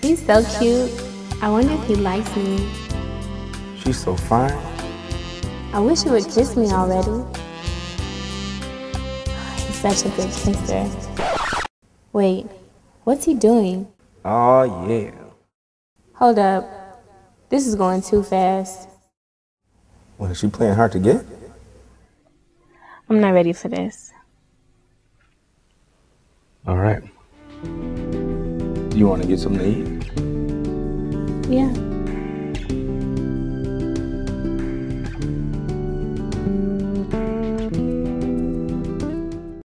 He's so cute. I wonder if he likes me. She's so fine. I wish he would kiss me already. He's such a good kisser. Wait, what's he doing? Oh, yeah. Hold up. This is going too fast. What, is she playing hard to get? I'm not ready for this. All right. You want to get something to eat? Yeah.